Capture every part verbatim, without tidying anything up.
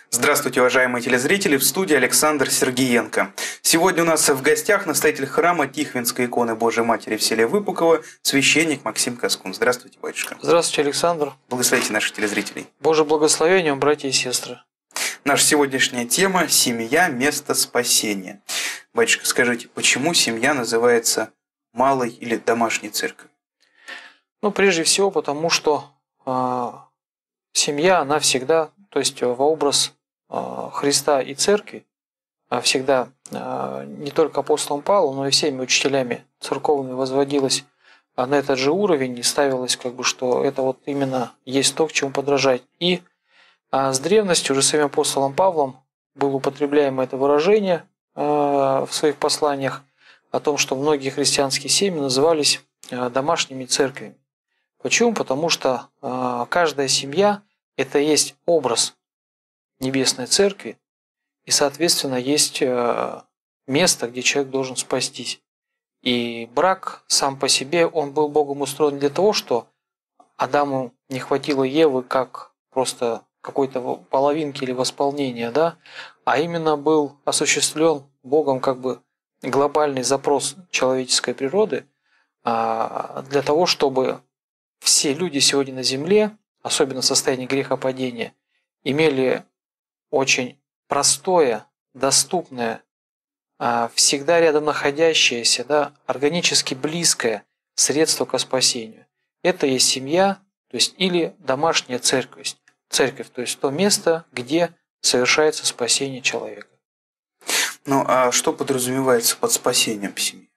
Здравствуйте, уважаемые телезрители, в студии Александр Сергиенко. Сегодня у нас в гостях настоятель храма Тихвинской иконы Божией Матери в селе Выпуково, священник Максим Каскун. Здравствуйте, батюшка. Здравствуйте, Александр. Благословите наших телезрителей. Божье благословение вам, братья и сестры. Наша сегодняшняя тема – семья, место спасения. Батюшка, скажите, почему семья называется малой или домашней церковью? Ну, прежде всего, потому что э, семья, она всегда, то есть во образ э, Христа и Церкви, э, всегда э, не только апостолом Павлом, но и всеми учителями церковными возводилась э, на этот же уровень и ставилось, как бы, что это вот именно есть то, к чему подражать. И э, с древности уже самим апостолом Павлом было употребляемо это выражение э, в своих посланиях о том, что многие христианские семьи назывались э, домашними церквями. Почему? Потому что э, каждая семья – это есть образ Небесной Церкви, и, соответственно, есть э, место, где человек должен спастись. И брак сам по себе, он был Богом устроен для того, что Адаму не хватило Евы как просто какой-то половинки или восполнения, да? А именно был осуществлен Богом как бы глобальный запрос человеческой природы э, для того, чтобы все люди сегодня на земле, особенно в состоянии грехопадения, имели очень простое, доступное, всегда рядом находящееся, да, органически близкое средство к спасению. Это есть семья, то есть или домашняя церковь, церковь, то есть то место, где совершается спасение человека. Ну, а что подразумевается под спасением в семье?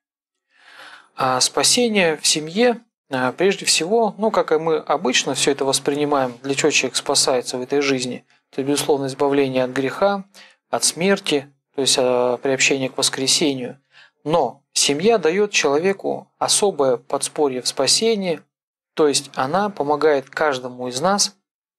А спасение в семье прежде всего, ну, как и мы обычно все это воспринимаем, для чего человек спасается в этой жизни, это, безусловно, избавление от греха, от смерти, то есть приобщение к воскресению. Но семья дает человеку особое подспорье в спасении, то есть она помогает каждому из нас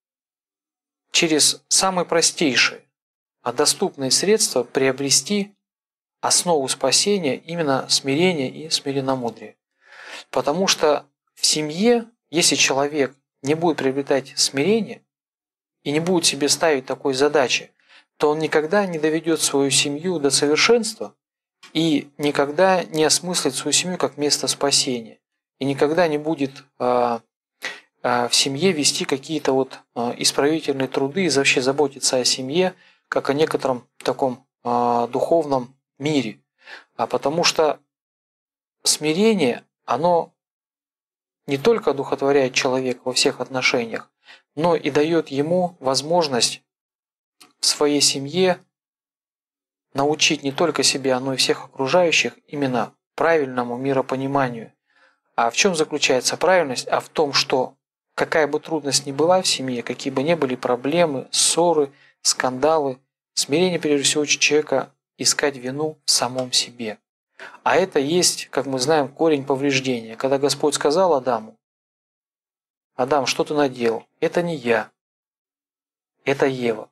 через самые простейшие, а доступные средства приобрести основу спасения, именно смирение и смиренномудрие. Потому что в семье, если человек не будет приобретать смирение и не будет себе ставить такой задачи, то он никогда не доведет свою семью до совершенства и никогда не осмыслит свою семью как место спасения. И никогда не будет э, э, в семье вести какие-то вот э, исправительные труды и вообще заботиться о семье, как о некотором таком э, духовном мире. А потому что смирение, оно не только одухотворяет человека во всех отношениях, но и дает ему возможность в своей семье научить не только себя, но и всех окружающих именно правильному миропониманию. А в чем заключается правильность? А в том, что какая бы трудность ни была в семье, какие бы ни были проблемы, ссоры, скандалы, смирение прежде всего учит человека искать вину в самом себе. А это есть, как мы знаем, корень повреждения. Когда Господь сказал Адаму: «Адам, что ты наделал? Это не я, это Ева».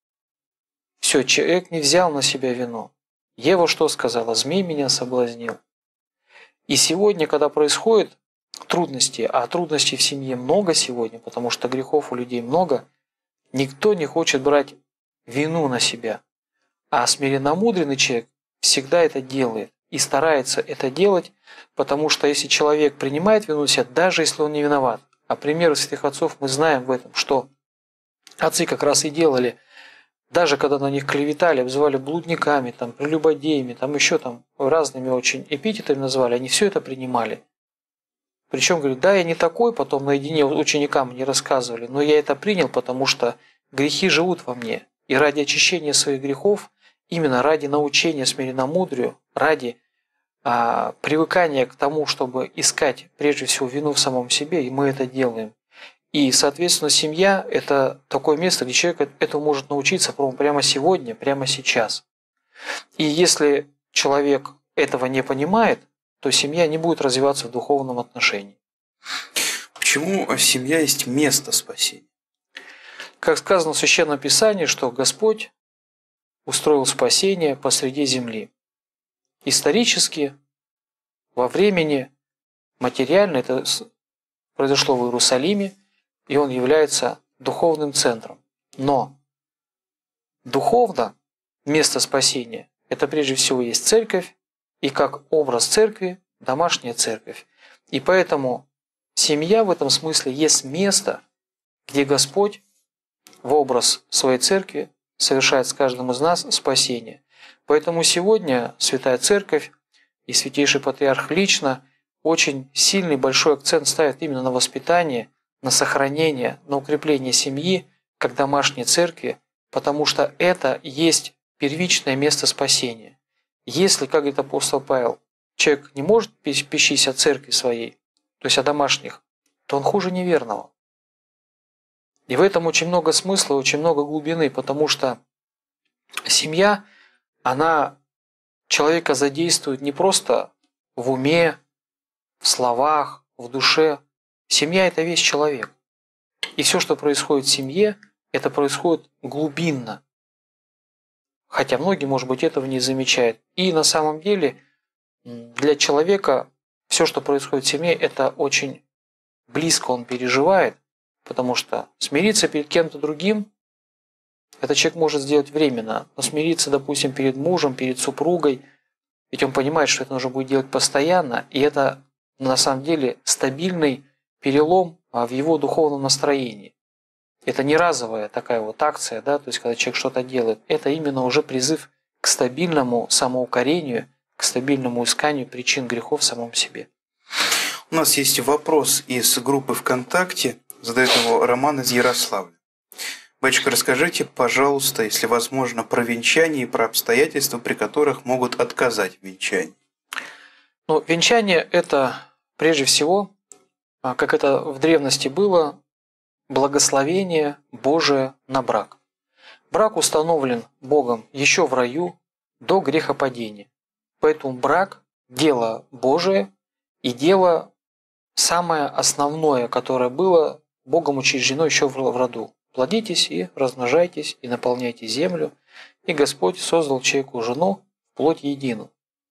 Все, человек не взял на себя вину. Ева что сказала? «Змей меня соблазнил». И сегодня, когда происходят трудности, а трудностей в семье много сегодня, потому что грехов у людей много, никто не хочет брать вину на себя. А смиренномудренный человек всегда это делает. И старается это делать, потому что если человек принимает вину на себя, даже если он не виноват, а примеры святых отцов мы знаем в этом, что отцы как раз и делали, даже когда на них клеветали, обзывали блудниками, там, прелюбодеями, там еще там разными очень эпитетами называли, они все это принимали. Причем говорят: да, я не такой, потом наедине ученикам не рассказывали, но я это принял, потому что грехи живут во мне. И ради очищения своих грехов, именно ради научения смиренномудрию, ради а, привыкания к тому, чтобы искать прежде всего вину в самом себе, и мы это делаем. И, соответственно, семья – это такое место, где человек этому может научиться прямо сегодня, прямо сейчас. И если человек этого не понимает, то семья не будет развиваться в духовном отношении. Почему семья есть место спасения? Как сказано в Священном Писании, что Господь устроил спасение посреди земли. Исторически, во времени, материально это произошло в Иерусалиме, и он является духовным центром. Но духовно место спасения – это прежде всего есть церковь, и как образ церкви – домашняя церковь. И поэтому семья в этом смысле есть место, где Господь в образ своей церкви совершает с каждым из нас спасение. Поэтому сегодня Святая Церковь и Святейший Патриарх лично очень сильный большой акцент ставят именно на воспитание, на сохранение, на укрепление семьи как домашней церкви, потому что это есть первичное место спасения. Если, как говорит апостол Павел, человек не может печься о церкви своей, то есть о домашних, то он хуже неверного. И в этом очень много смысла, очень много глубины, потому что семья, она человека задействует не просто в уме, в словах, в душе. Семья – это весь человек. И все, что происходит в семье, это происходит глубинно. Хотя многие, может быть, этого не замечают. И на самом деле для человека все, что происходит в семье, это очень близко он переживает, потому что смириться перед кем-то другим, этот человек может сделать временно, но смириться, допустим, перед мужем, перед супругой, ведь он понимает, что это нужно будет делать постоянно, и это на самом деле стабильный перелом в его духовном настроении. Это не разовая такая вот акция, да, то есть когда человек что-то делает, это именно уже призыв к стабильному самоукорению, к стабильному исканию причин грехов в самом себе. У нас есть вопрос из группы ВКонтакте, задает его Роман из Ярославля. Батюшка, расскажите, пожалуйста, если возможно, про венчание и про обстоятельства, при которых могут отказать в венчании. Ну, венчание – это прежде всего, как это в древности было, благословение Божие на брак. Брак установлен Богом еще в раю до грехопадения. Поэтому брак – дело Божие и дело самое основное, которое было Богом учреждено еще в роду. Плодитесь и размножайтесь, и наполняйте землю. И Господь создал человеку жену в плоть единую.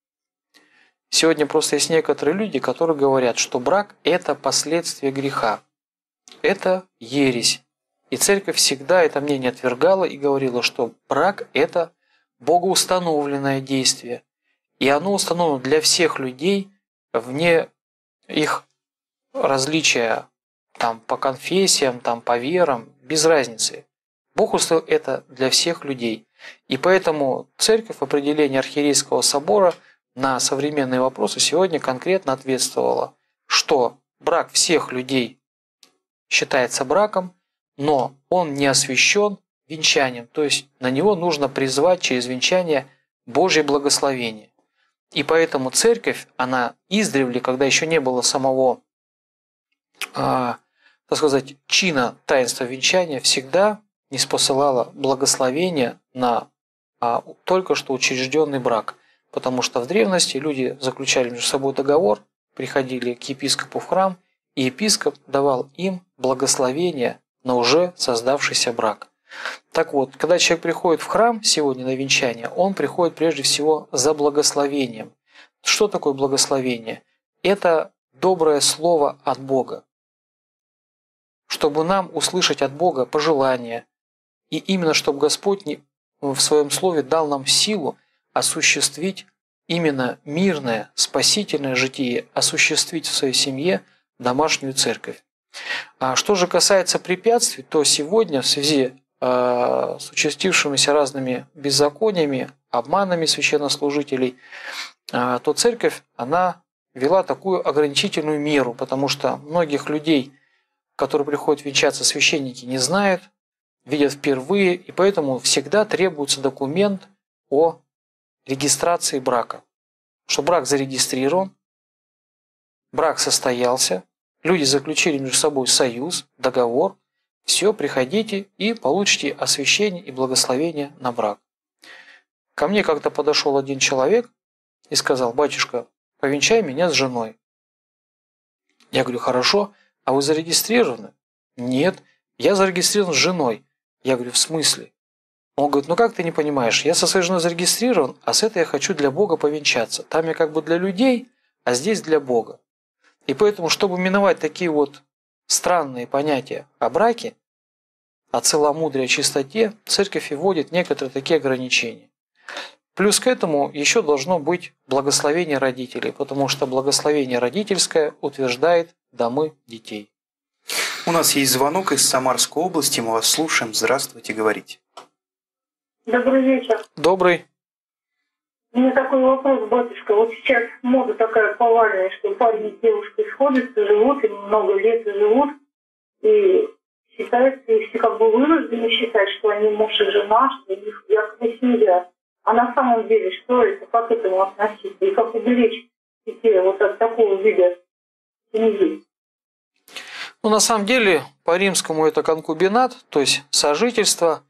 Сегодня просто есть некоторые люди, которые говорят, что брак – это последствие греха. Это ересь. И церковь всегда это мнение отвергала и говорила, что брак – это богоустановленное действие. И оно установлено для всех людей вне их различия там, по конфессиям, там, по верам, без разницы. Бог установил это для всех людей. И поэтому церковь в определении Архиерейского собора на современные вопросы сегодня конкретно ответствовала, что брак всех людей считается браком, но он не освящен венчанием. То есть на него нужно призвать через венчание Божье благословение. И поэтому церковь, она издревле, когда еще не было самого, а, так сказать, чина таинства венчания, всегда ниспосылала благословение на а, только что учрежденный брак. Потому что в древности люди заключали между собой договор, приходили к епископу в храм, и епископ давал им благословение на уже создавшийся брак. Так вот, когда человек приходит в храм сегодня на венчание, он приходит прежде всего за благословением. Что такое благословение? Это доброе слово от Бога. Чтобы нам услышать от Бога пожелания, и именно чтобы Господь в своем слове дал нам силу осуществить именно мирное, спасительное житие, осуществить в своей семье домашнюю церковь. А что же касается препятствий, то сегодня в связи э, с участившимися разными беззакониями, обманами священнослужителей, э, то церковь, она ввела такую ограничительную меру, потому что многих людей, которые приходят венчаться, священники не знают, видят впервые, и поэтому всегда требуется документ о регистрации брака. Что брак зарегистрирован, брак состоялся, люди заключили между собой союз, договор, все, приходите и получите освящение и благословение на брак. Ко мне как-то подошел один человек и сказал: батюшка, повенчай меня с женой. Я говорю: хорошо, а вы зарегистрированы? Нет, я зарегистрирован с женой. Я говорю: в смысле? Он говорит: ну как ты не понимаешь, я со своей женой зарегистрирован, а с этой я хочу для Бога повенчаться. Там я как бы для людей, а здесь для Бога. И поэтому, чтобы миновать такие вот странные понятия о браке, о целомудрии, о чистоте, церковь и вводит некоторые такие ограничения. Плюс к этому еще должно быть благословение родителей, потому что благословение родительское утверждает домы детей. У нас есть звонок из Самарской области, мы вас слушаем. Здравствуйте, говорите. Добрый вечер. Добрый. У меня такой вопрос, батюшка. Вот сейчас мода такая повальная, что парень и девушка сходятся, живут, и много лет живут, и считается, и все как бы вынуждены считать, что они муж и жена, что у них якобы семья. А на самом деле, что это, как к этому относиться, и как уберечь детей вот от такого вида семьи? Ну, на самом деле, по римскому это конкубинат, то есть сожительство,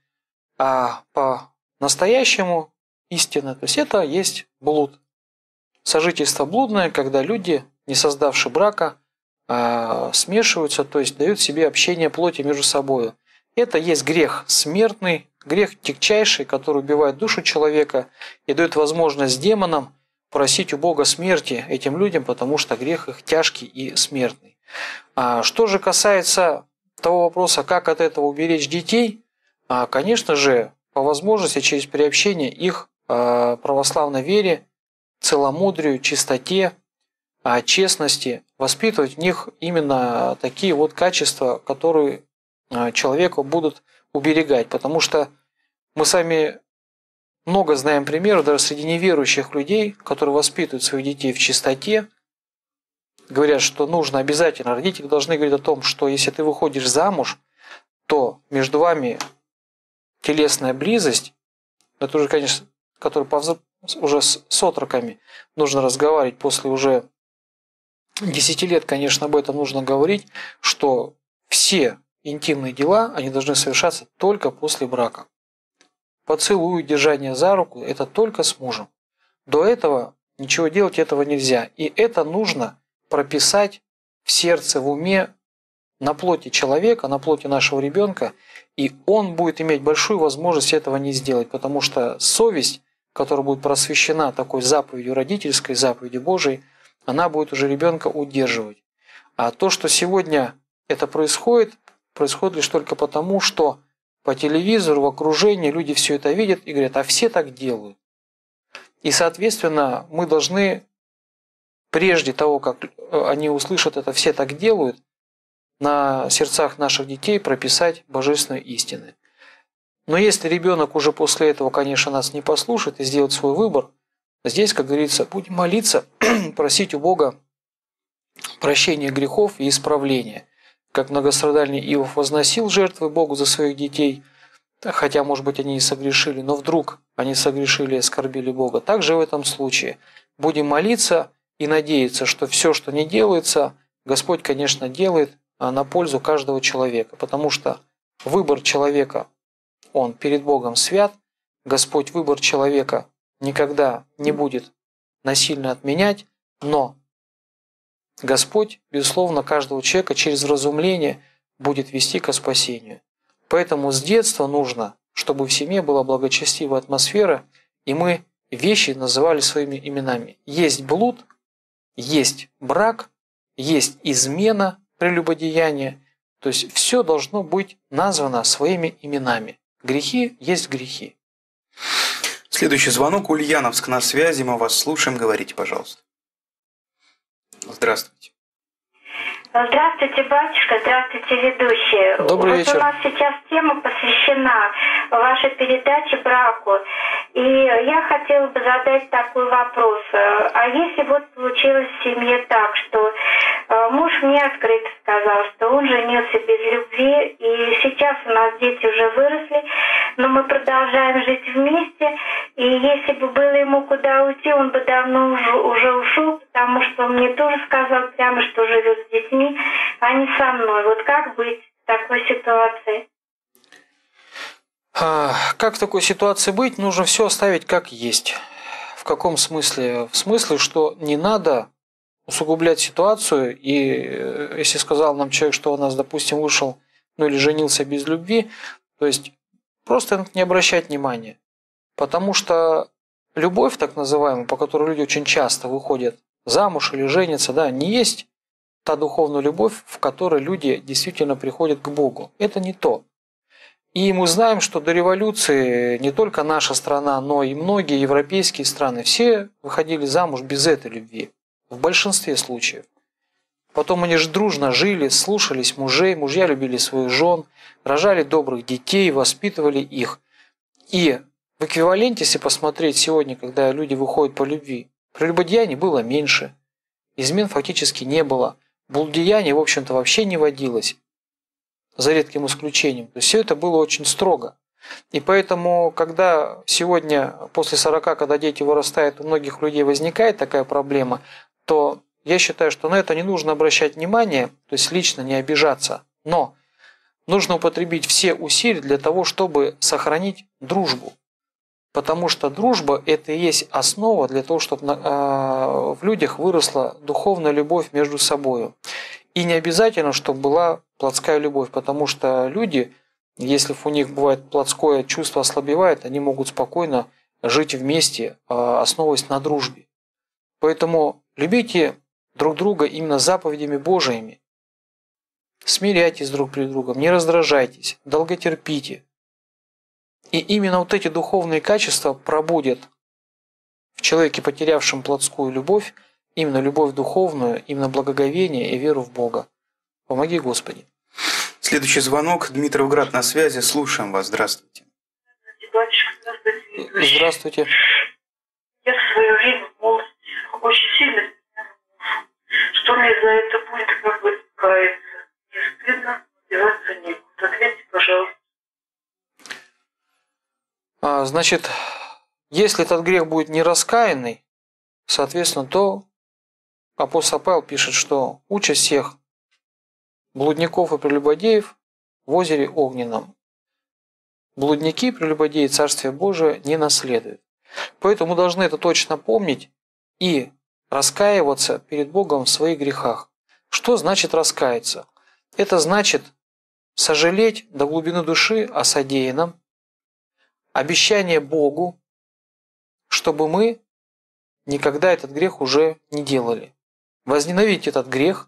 а по настоящему истина, то есть это есть блуд. Сожительство блудное, когда люди, не создавши брака, смешиваются, то есть дают себе общение плоти между собой. Это есть грех смертный, грех тягчайший, который убивает душу человека и дает возможность демонам просить у Бога смерти этим людям, потому что грех их тяжкий и смертный. А что же касается того вопроса, как от этого уберечь детей, конечно же, по возможности через приобщение их православной вере, целомудрию, чистоте, честности, воспитывать в них именно такие вот качества, которые человеку будут уберегать. Потому что мы сами много знаем примеров, даже среди неверующих людей, которые воспитывают своих детей в чистоте, говорят, что нужно обязательно, родители должны говорить о том, что если ты выходишь замуж, то между вами телесная близость, это уже, конечно, который уже с отроками нужно разговаривать после уже десяти лет, конечно, об этом нужно говорить, что все интимные дела, они должны совершаться только после брака. Поцелуй, держание за руку – это только с мужем. До этого ничего делать этого нельзя. И это нужно прописать в сердце, в уме, на плоти человека, на плоти нашего ребенка, и он будет иметь большую возможность этого не сделать, потому что совесть, которая будет просвещена такой заповедью родительской, заповедью Божией, она будет уже ребенка удерживать. А то, что сегодня это происходит, происходит лишь только потому, что по телевизору, в окружении люди все это видят и говорят, а все так делают. И, соответственно, мы должны, прежде того, как они услышат это, все так делают, на сердцах наших детей прописать божественные истины. Но если ребенок уже после этого, конечно, нас не послушает и сделает свой выбор, здесь, как говорится, будем молиться, просить у Бога прощения грехов и исправления. Как многострадальный Иов возносил жертвы Богу за своих детей, хотя, может быть, они и согрешили, но вдруг они согрешили и оскорбили Бога. Также в этом случае будем молиться и надеяться, что все, что не делается, Господь, конечно, делает на пользу каждого человека, потому что выбор человека, он перед Богом свят, Господь выбор человека никогда не будет насильно отменять, но Господь, безусловно, каждого человека через вразумление будет вести ко спасению. Поэтому с детства нужно, чтобы в семье была благочестивая атмосфера, и мы вещи называли своими именами. Есть блуд, есть брак, есть измена, прелюбодеяние. То есть все должно быть названо своими именами. Грехи есть грехи. Следующий звонок. Ульяновск на связи. Мы вас слушаем. Говорите, пожалуйста. Здравствуйте. Здравствуйте, батюшка, здравствуйте, ведущие. Добрый вот вечер. У нас сейчас тема посвящена вашей передаче браку. И я хотела бы задать такой вопрос. А если вот получилось в семье так, что муж мне открыто сказал, что он женился без любви, и сейчас у нас дети уже выросли, но мы продолжаем жить вместе, и если бы было ему куда уйти, он бы давно уже, уже ушел, потому что он мне тоже сказал прямо, что живет с детьми, а не со мной. Вот как быть в такой ситуации? Как в такой ситуации быть? Нужно все оставить как есть. В каком смысле? В смысле, что не надо усугублять ситуацию, и если сказал нам человек, что у нас, допустим, вышел, ну или женился без любви, то есть просто не обращать внимания. Потому что любовь, так называемая, по которой люди очень часто выходят замуж или женятся, да, не есть та духовная любовь, в которой люди действительно приходят к Богу. Это не то. И мы знаем, что до революции не только наша страна, но и многие европейские страны, все выходили замуж без этой любви. В большинстве случаев. Потом они же дружно жили, слушались мужей, мужья любили своих жен, рожали добрых детей, воспитывали их. И в эквиваленте, если посмотреть сегодня, когда люди выходят по любви, прелюбодеяний было меньше, измен фактически не было, блудеяний, в общем-то, вообще не водилось, за редким исключением. То есть все это было очень строго. И поэтому, когда сегодня, после сорока, когда дети вырастают, у многих людей возникает такая проблема, то я считаю, что на это не нужно обращать внимание, то есть лично не обижаться, но нужно употребить все усилия для того, чтобы сохранить дружбу. Потому что дружба – это и есть основа для того, чтобы в людях выросла духовная любовь между собой. И не обязательно, чтобы была плотская любовь, потому что люди, если у них бывает плотское чувство ослабевает, они могут спокойно жить вместе, основываясь на дружбе. Поэтому любите друг друга именно заповедями Божиими. Смиряйтесь друг перед другом, не раздражайтесь, долготерпите. И именно вот эти духовные качества пробудят в человеке, потерявшем плотскую любовь, именно любовь духовную, именно благоговение и веру в Бога. Помоги, Господи. Следующий звонок. Дмитровград на связи. Слушаем вас. Здравствуйте. Батюшка, здравствуйте. Здравствуйте. Я в свое время в молодости очень сильно, что мне за это будет как бы каяться. Не стыдно, деваться некуда. Ответьте, пожалуйста. А, значит, если этот грех будет не раскаянный, соответственно, то апостол Павел пишет, что участь всех блудников и прелюбодеев в озере огненном. Блудники и прелюбодеи Царствие Божие не наследуют. Поэтому мы должны это точно помнить и раскаиваться перед Богом в своих грехах. Что значит раскаяться? Это значит сожалеть до глубины души о содеянном, обещание Богу, чтобы мы никогда этот грех уже не делали. Возненавидеть этот грех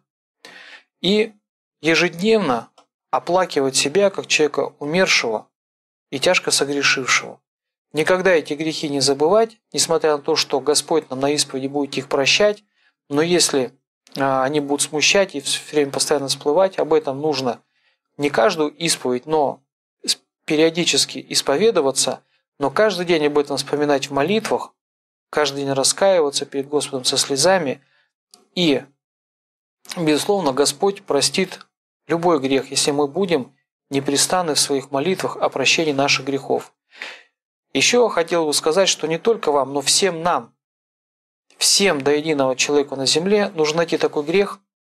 и ежедневно оплакивать себя как человека умершего и тяжко согрешившего. Никогда эти грехи не забывать, несмотря на то, что Господь нам на исповеди будет их прощать, но если они будут смущать и все время постоянно всплывать, об этом нужно не каждую исповедь, но периодически исповедоваться, но каждый день об этом вспоминать в молитвах, каждый день раскаиваться перед Господом со слезами. И, безусловно, Господь простит любой грех, если мы будем непрестанны в своих молитвах о прощении наших грехов. Еще хотел бы сказать, что не только вам, но всем нам, всем до единого человеку на земле нужно найти такой грех,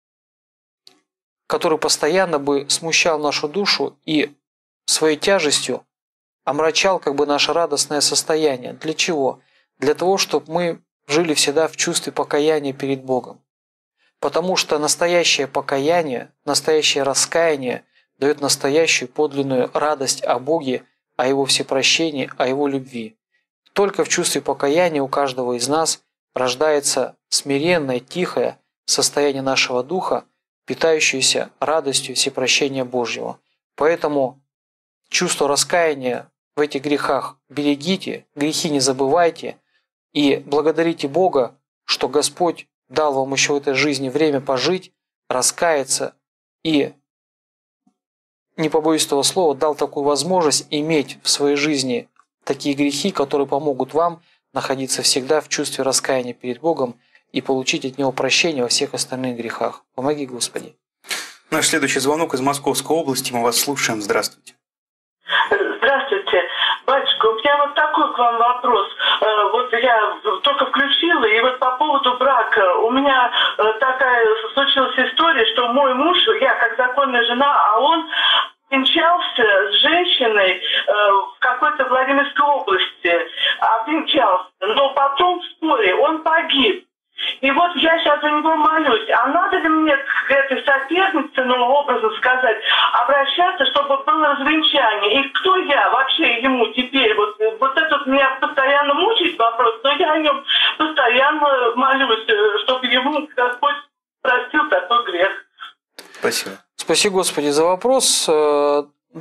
который постоянно бы смущал нашу душу и своей тяжестью омрачал как бы наше радостное состояние. Для чего? Для того, чтобы мы жили всегда в чувстве покаяния перед Богом. Потому что настоящее покаяние, настоящее раскаяние дает настоящую подлинную радость о Боге, о Его всепрощении, о Его любви. Только в чувстве покаяния у каждого из нас рождается смиренное, тихое состояние нашего духа, питающееся радостью всепрощения Божьего. Поэтому чувство раскаяния в этих грехах берегите, грехи не забывайте и благодарите Бога, что Господь дал вам еще в этой жизни время пожить, раскаяться и, не побоюсь этого слова, дал такую возможность иметь в своей жизни такие грехи, которые помогут вам находиться всегда в чувстве раскаяния перед Богом и получить от Него прощение во всех остальных грехах. Помоги, Господи. Наш следующий звонок из Московской области. Мы вас слушаем. Здравствуйте. Здравствуйте. Батюшка, у меня вот такой к вам вопрос. Вот я только включила, и вот по поводу брака. У меня такая случилась история, что мой муж, я как законная жена, а он обвенчался с женщиной в какой-то Владимирской области. Обвенчался. Но потом в споре он погиб. И вот я сейчас за него молюсь. А надо ли мне к этой сопернице, ну, образно сказать, обращаться, чтобы было развенчание? И кто я вообще ему теперь? Вот, вот этот меня постоянно мучает вопрос, но я о нем постоянно молюсь, чтобы ему Господь простил такой грех. Спасибо. Спаси, Господи, за вопрос. Да,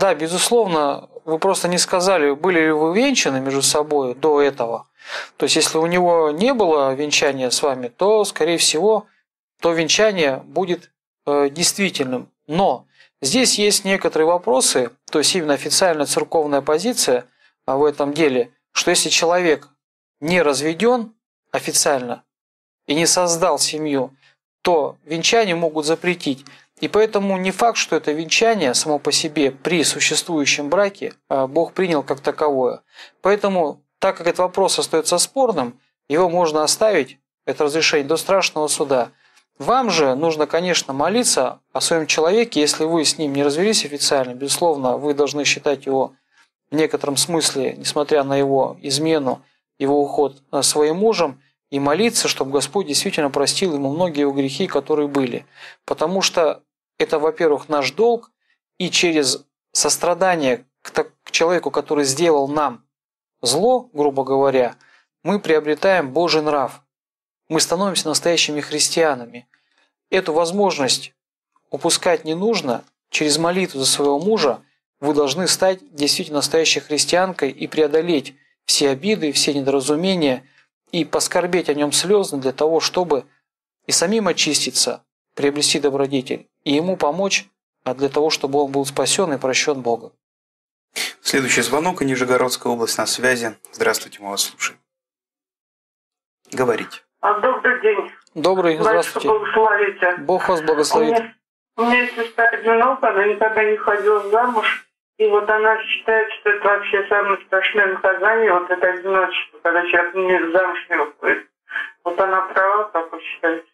Да, безусловно, вы просто не сказали, были ли вы венчаны между собой до этого. То есть, если у него не было венчания с вами, то, скорее всего, то венчание будет э, действительным. Но здесь есть некоторые вопросы, то есть именно официальная церковная позиция в этом деле, что если человек не разведен официально и не создал семью, то венчание могут запретить. И поэтому не факт, что это венчание само по себе при существующем браке Бог принял как таковое. Поэтому, так как этот вопрос остается спорным, его можно оставить, это разрешение, до страшного суда. Вам же нужно, конечно, молиться о своем человеке, если вы с ним не развелись официально. Безусловно, вы должны считать его в некотором смысле, несмотря на его измену, его уход своим мужем, и молиться, чтобы Господь действительно простил ему многие его грехи, которые были. Потому что это, во-первых, наш долг, и через сострадание к человеку, который сделал нам зло, грубо говоря, мы приобретаем Божий нрав. Мы становимся настоящими христианами. Эту возможность упускать не нужно. Через молитву за своего мужа вы должны стать действительно настоящей христианкой и преодолеть все обиды, все недоразумения, и поскорбеть о нем слезно для того, чтобы и самим очиститься, приобрести добродетель, и ему помочь для того, чтобы он был спасен и прощен Богом. Следующий звонок, и Нижегородская область на связи. Здравствуйте, мы вас слушаем. Говорите. А, добрый день. Добрый, здравствуйте. Благословите. Бог вас благословит. У меня, у меня есть сестра одинока, она никогда не ходила замуж. И вот она считает, что это вообще самое страшное наказание, вот это одиночество, когда человек не замуж не выходит. Вот она права, как вы считаете?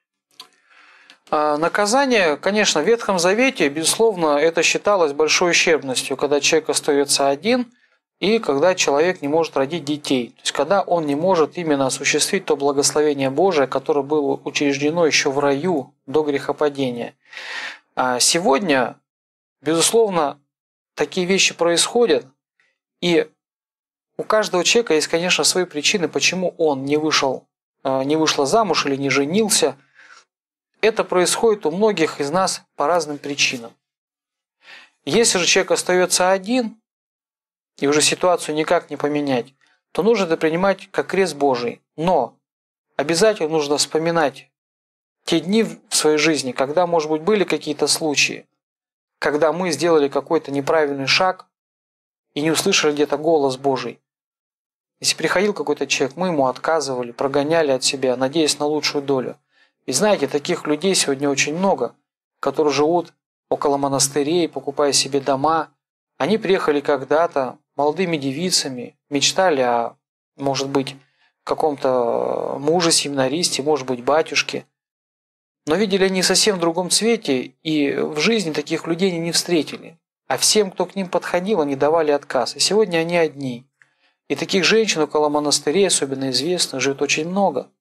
А наказание, конечно, в Ветхом Завете, безусловно, это считалось большой ущербностью, когда человек остается один и когда человек не может родить детей. То есть, когда он не может именно осуществить то благословение Божие, которое было учреждено еще в раю до грехопадения. А сегодня, безусловно, такие вещи происходят, и у каждого человека есть, конечно, свои причины, почему он не вышел, не вышла замуж или не женился. Это происходит у многих из нас по разным причинам. Если же человек остается один, и уже ситуацию никак не поменять, то нужно это принимать как крест Божий. Но обязательно нужно вспоминать те дни в своей жизни, когда, может быть, были какие-то случаи, когда мы сделали какой-то неправильный шаг и не услышали где-то голос Божий. Если приходил какой-то человек, мы ему отказывали, прогоняли от себя, надеясь на лучшую долю. И знаете, таких людей сегодня очень много, которые живут около монастырей, покупая себе дома. Они приехали когда-то молодыми девицами, мечтали о, может быть, каком-то муже-семинаристе, может быть, батюшке. Но видели они совсем в другом цвете, и в жизни таких людей они не встретили. А всем, кто к ним подходил, они давали отказ. И сегодня они одни. И таких женщин около монастырей, особенно известных, живет очень много.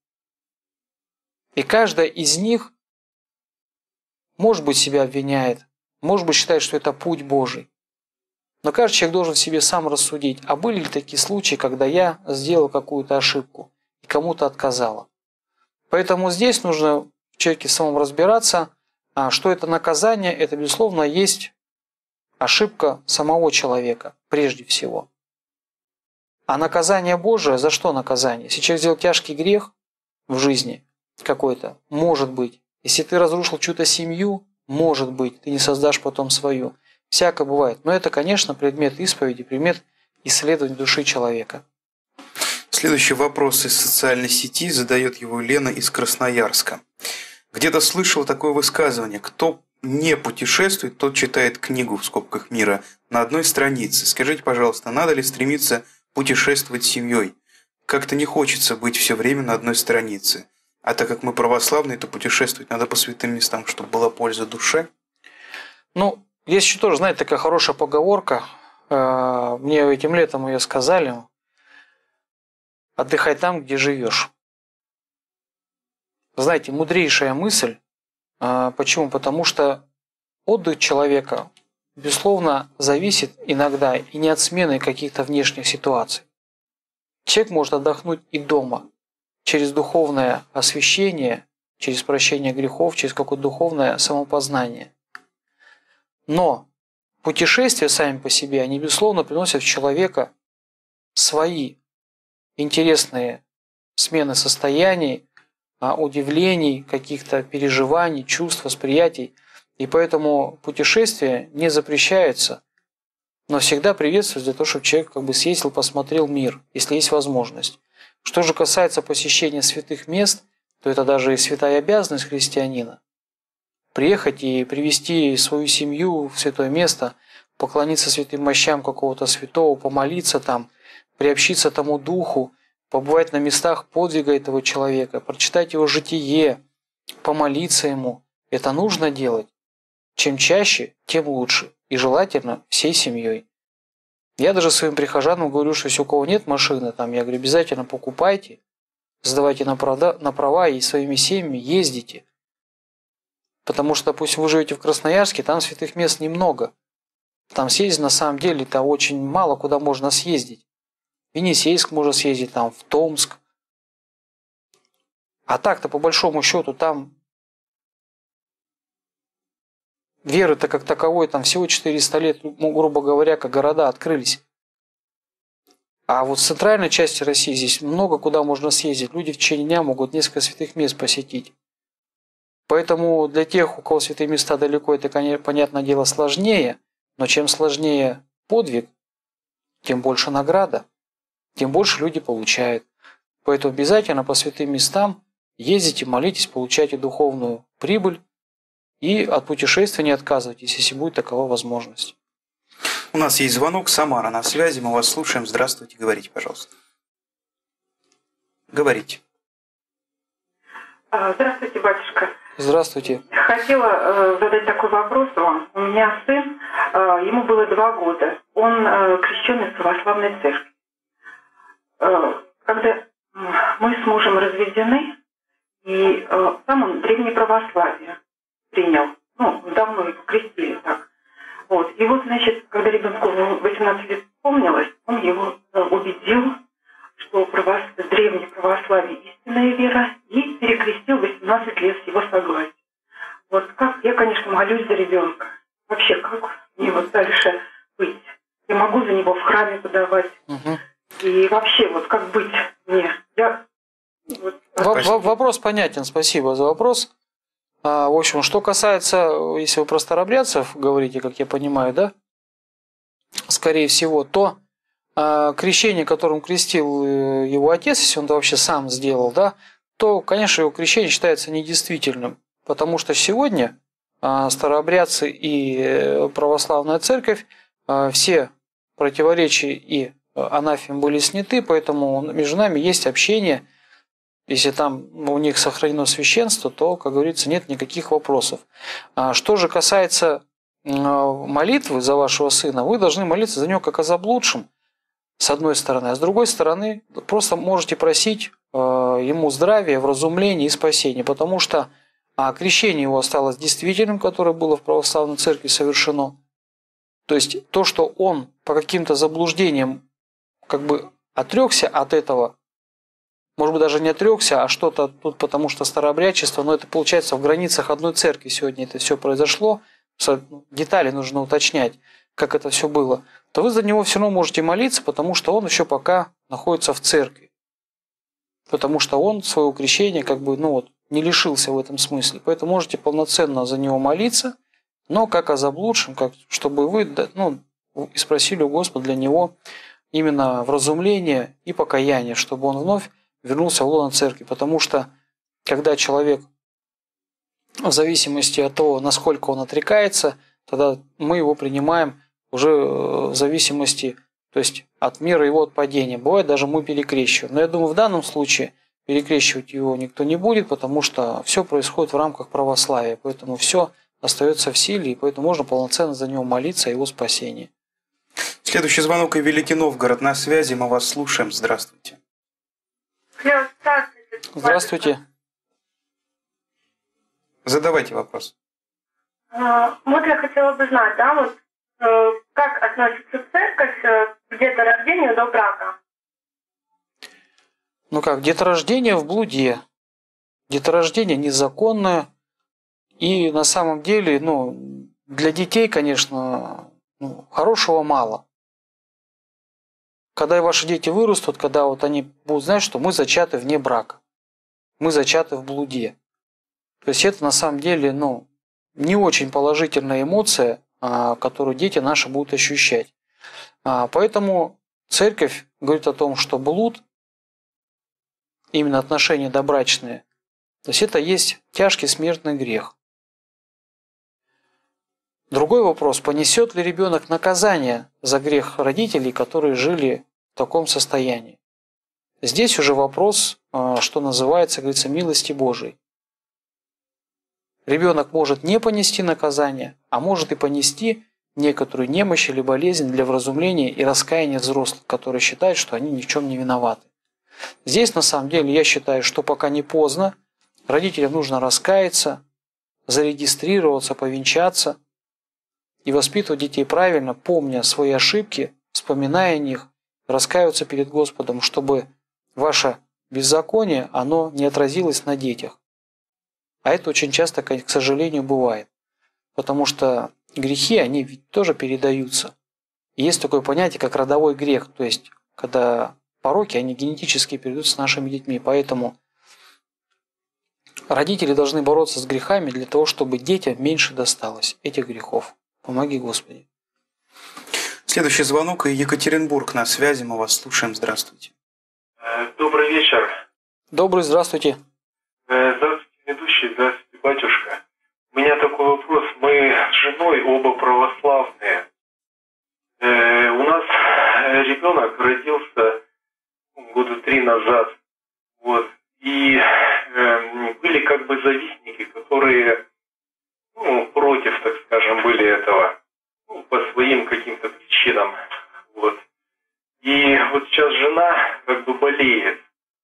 И каждая из них, может быть, себя обвиняет, может быть, считает, что это путь Божий. Но каждый человек должен себе сам рассудить, а были ли такие случаи, когда я сделал какую-то ошибку и кому-то отказала. Поэтому здесь нужно в человеке самом разбираться, что это наказание, это, безусловно, есть ошибка самого человека, прежде всего. А наказание Божие, за что наказание? Если человек сделал тяжкий грех в жизни какой-то, может быть. Если ты разрушил чью-то семью, может быть, ты не создашь потом свою. Всякое бывает. Но это, конечно, предмет исповеди, предмет исследования души человека. Следующий вопрос из социальной сети задает его Лена из Красноярска. Где-то слышал такое высказывание: кто не путешествует, тот читает книгу в скобках мира на одной странице. Скажите, пожалуйста, надо ли стремиться путешествовать с семьей? Как-то не хочется быть все время на одной странице. А так как мы православные, то путешествовать надо по святым местам, чтобы была польза душе. Ну, есть еще тоже, знаете, такая хорошая поговорка. Мне этим летом ее сказали. Отдыхай там, где живешь. Знаете, мудрейшая мысль. Почему? Потому что отдых человека, безусловно, зависит иногда и не от смены каких-то внешних ситуаций. Человек может отдохнуть и дома, через духовное освящение, через прощение грехов, через какое-то духовное самопознание. Но путешествия сами по себе, они, безусловно, приносят в человека свои интересные смены состояний, удивлений, каких-то переживаний, чувств, восприятий. И поэтому путешествие не запрещается, но всегда приветствуется для того, чтобы человек как бы съездил, посмотрел мир, если есть возможность. Что же касается посещения святых мест, то это даже и святая обязанность христианина. Приехать и привести свою семью в святое место, поклониться святым мощам какого-то святого, помолиться там, приобщиться тому духу, побывать на местах подвига этого человека, прочитать его житие, помолиться ему. Это нужно делать. Чем чаще, тем лучше. И желательно всей семьей. Я даже своим прихожанам говорю, что если у кого нет машины, там, я говорю, обязательно покупайте, сдавайте на права, на права и своими семьями ездите. Потому что, допустим, вы живете в Красноярске, там святых мест немного. Там съездить на самом деле это очень мало, куда можно съездить. В Енисейск можно съездить, там, в Томск. А так-то, по большому счету, там веры-то как таковой, там всего четыреста лет, ну, грубо говоря, как города открылись. А вот в центральной части России здесь много куда можно съездить. Люди в течение дня могут несколько святых мест посетить. Поэтому для тех, у кого святые места далеко, это, конечно, понятное дело, сложнее. Но чем сложнее подвиг, тем больше награда, тем больше люди получают. Поэтому обязательно по святым местам ездите, молитесь, получайте духовную прибыль. И от путешествия не отказывайтесь, если будет такова возможность. У нас есть звонок. Самара на связи. Мы вас слушаем. Здравствуйте. Говорите, пожалуйста. Говорите. Здравствуйте, батюшка. Здравствуйте. Хотела э, задать такой вопрос вам. У меня сын, э, ему было два года. Он э, крещенный в православной церкви. Э, когда мы с мужем разведены, и э, сам он древнее православие принял. Ну, давно его крестили так. Вот. И вот, значит, когда ребенку восемнадцать лет исполнилось, он его э, убедил, что правос... древнее православие истинная вера, и перекрестил восемнадцать лет с его согласия. Вот как я, конечно, молюсь за ребенка. Вообще, как мне вот дальше быть? Я могу за него в храме подавать. Угу. И вообще, вот как быть мне? Я... Вот... Вопрос понятен, спасибо за вопрос. А, в общем, что касается, если вы про старообрядцев говорите, как я понимаю, да, скорее всего, то а, крещение, которым крестил его отец, если он это вообще сам сделал, да, то, конечно, его крещение считается недействительным, потому что сегодня а, старообрядцы и православная церковь, а, все противоречия и анафем были сняты, поэтому между нами есть общение. Если там у них сохранено священство, то, как говорится, нет никаких вопросов. Что же касается молитвы за вашего сына, вы должны молиться за него как о заблудшем, с одной стороны. А с другой стороны, просто можете просить ему здравия, вразумления и спасения, потому что крещение его осталось действительным, которое было в православной церкви совершено. То есть то, что он по каким-то заблуждениям как бы отрекся от этого, может быть, даже не отрекся, а что-то тут, потому что старообрядчество, но это получается в границах одной церкви сегодня это все произошло, детали нужно уточнять, как это все было, то вы за него все равно можете молиться, потому что он еще пока находится в церкви. Потому что он своего крещения как бы, ну вот, не лишился в этом смысле. Поэтому можете полноценно за него молиться, но как о заблудшем, как, чтобы вы, ну, и спросили у Господа для него именно вразумление и покаяние, чтобы он вновь вернулся в лоно церкви, потому что когда человек, в зависимости от того, насколько он отрекается, тогда мы его принимаем уже в зависимости, то есть от мира его отпадения. Бывает, даже мы перекрещиваем. Но я думаю, в данном случае перекрещивать его никто не будет, потому что все происходит в рамках православия, поэтому все остается в силе, и поэтому можно полноценно за него молиться о его спасении. Следующий звонок и Великий Новгород на связи, мы вас слушаем. Здравствуйте. Здравствуйте. Здравствуйте. Задавайте вопрос. Вот я хотела бы знать, да, вот как относится церковь к деторождению до брака? Ну как, деторождение в блуде. Деторождение незаконное. И на самом деле, ну, для детей, конечно, ну, хорошего мало. Когда ваши дети вырастут, когда вот они будут знать, что мы зачаты вне брака, мы зачаты в блуде. То есть это на самом деле, ну, не очень положительная эмоция, которую дети наши будут ощущать. Поэтому церковь говорит о том, что блуд, именно отношения добрачные, то есть это есть тяжкий смертный грех. Другой вопрос, понесет ли ребенок наказание за грех родителей, которые жили в таком состоянии. Здесь уже вопрос, что называется, говорится, милости Божией. Ребенок может не понести наказание, а может и понести некоторую немощь или болезнь для вразумления и раскаяния взрослых, которые считают, что они ни в чем не виноваты. Здесь, на самом деле, я считаю, что пока не поздно, родителям нужно раскаяться, зарегистрироваться, повенчаться и воспитывать детей правильно, помня свои ошибки, вспоминая о них, раскаиваться перед Господом, чтобы ваше беззаконие, оно не отразилось на детях. А это очень часто, к сожалению, бывает. Потому что грехи, они ведь тоже передаются. И есть такое понятие, как родовой грех. То есть, когда пороки, они генетически передаются нашими детьми. Поэтому родители должны бороться с грехами для того, чтобы детям меньше досталось этих грехов. Помоги, Господи. Следующий звонок. Екатеринбург на связи. Мы вас слушаем. Здравствуйте. Добрый вечер. Добрый, здравствуйте. Здравствуйте, ведущий. Здравствуйте, батюшка. У меня такой вопрос. Мы с женой оба православные. У нас ребенок родился года три назад. Вот. И были как бы завистники, которые ну, против, так скажем, были этого. Ну, по своим каким-то причинам. Вот. И вот сейчас жена как бы болеет.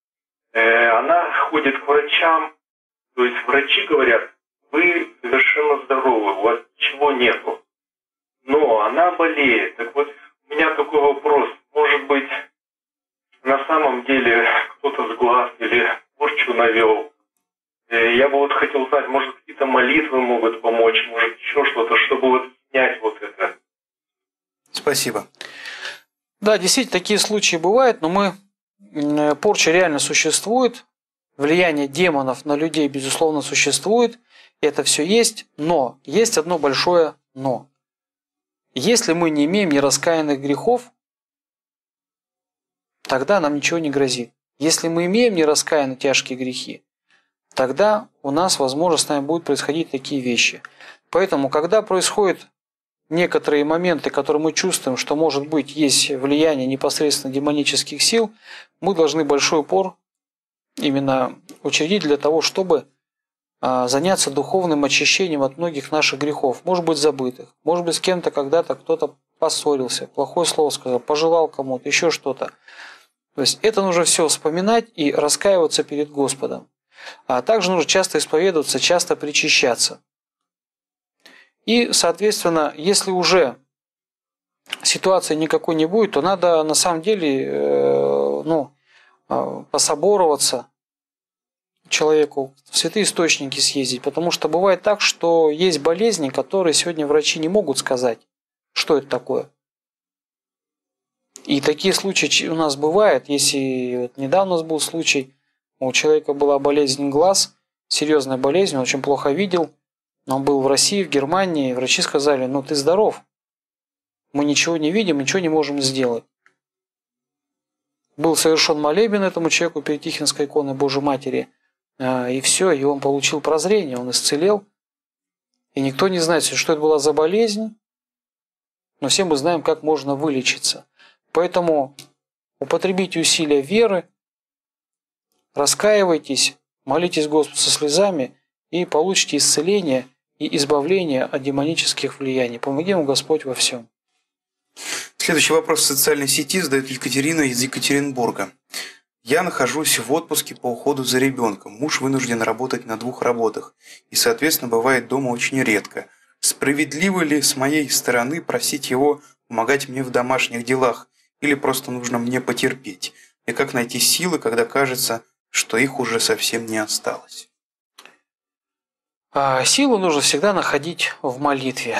Она ходит к врачам. То есть врачи говорят, вы совершенно здоровы, у вас ничего нету. Но она болеет. Так вот, у меня такой вопрос. Может быть, на самом деле кто-то с глаз или порчу навел. Я бы вот хотел знать, может, какие-то молитвы могут помочь, может, еще что-то, чтобы вот снять вот это. Спасибо. Да, действительно, такие случаи бывают, но мы... Порча реально существует, влияние демонов на людей, безусловно, существует, это все есть, но есть одно большое но. Если мы не имеем нераскаянных грехов, тогда нам ничего не грозит. Если мы имеем нераскаянные тяжкие грехи, тогда у нас, возможно, с нами будут происходить такие вещи. Поэтому, когда происходят некоторые моменты, которые мы чувствуем, что, может быть, есть влияние непосредственно демонических сил, мы должны большой упор именно учредить для того, чтобы заняться духовным очищением от многих наших грехов, может быть, забытых, может быть, с кем-то когда-то кто-то поссорился, плохое слово сказал, пожелал кому-то, еще что-то. То есть это нужно все вспоминать и раскаиваться перед Господом. А также нужно часто исповедоваться, часто причащаться. И, соответственно, если уже ситуации никакой не будет, то надо на самом деле э, ну, э, пособороваться человеку, в святые источники съездить. Потому что бывает так, что есть болезни, которые сегодня врачи не могут сказать, что это такое. И такие случаи у нас бывают. Если вот недавно у нас был случай, у человека была болезнь глаз, серьезная болезнь, он очень плохо видел. Он был в России, в Германии, и врачи сказали, ну ты здоров, мы ничего не видим, ничего не можем сделать. Был совершен молебен этому человеку перед Тихвинской иконой Божьей Матери, и все, и он получил прозрение, он исцелел. И никто не знает, что это была за болезнь, но все мы знаем, как можно вылечиться. Поэтому употребите усилия веры, раскаивайтесь, молитесь Господу со слезами и получите исцеление и избавление от демонических влияний. Помоги ему Господь во всем. Следующий вопрос в социальной сети задает Екатерина из Екатеринбурга. Я нахожусь в отпуске по уходу за ребенком. Муж вынужден работать на двух работах и, соответственно, бывает дома очень редко. Справедливо ли с моей стороны просить его помогать мне в домашних делах или просто нужно мне потерпеть? И как найти силы, когда кажется, что их уже совсем не осталось? Силу нужно всегда находить в молитве.